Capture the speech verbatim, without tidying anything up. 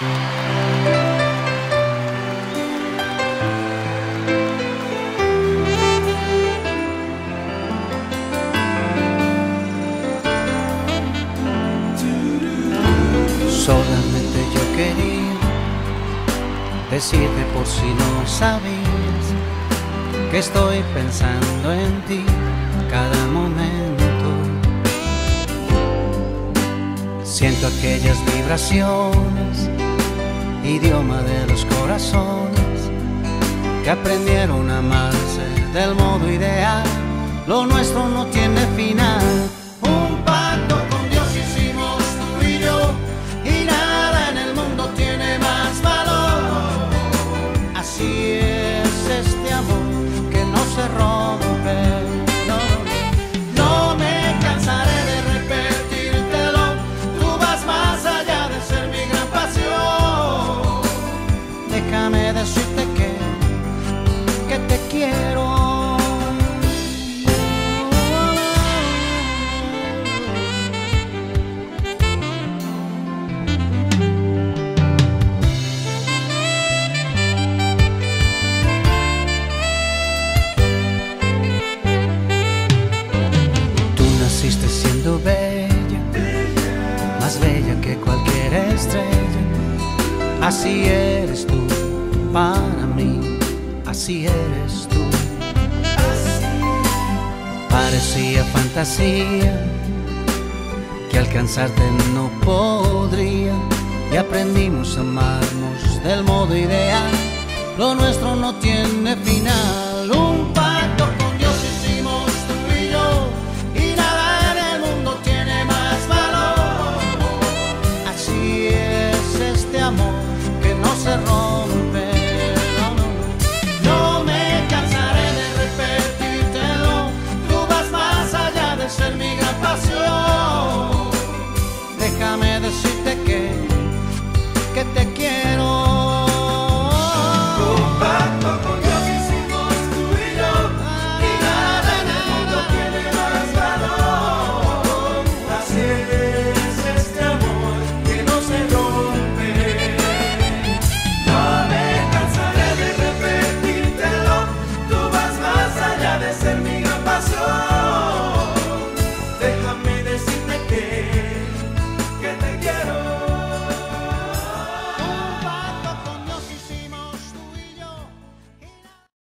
Solamente yo quería decirte, por si no sabías, que estoy pensando en ti cada momento. Siento aquellas vibraciones, idioma de los corazones, que aprendieron a amarse del modo ideal. Lo nuestro no tiene final. Un pacto con Dios hicimos tú y yo, y nada en el mundo tiene más valor. Así es este amor que no se rompe. No, no me cansaré de repetírtelo. Tú vas más allá de ser mi gran pasión. Déjame decirte que, que te quiero. Naciste siendo bella, más bella que cualquier estrella. Así eres tú para mí, así eres tú. Parecía fantasía que alcanzarte no podría, y aprendimos a amarnos del modo ideal. Lo nuestro no tiene final. Un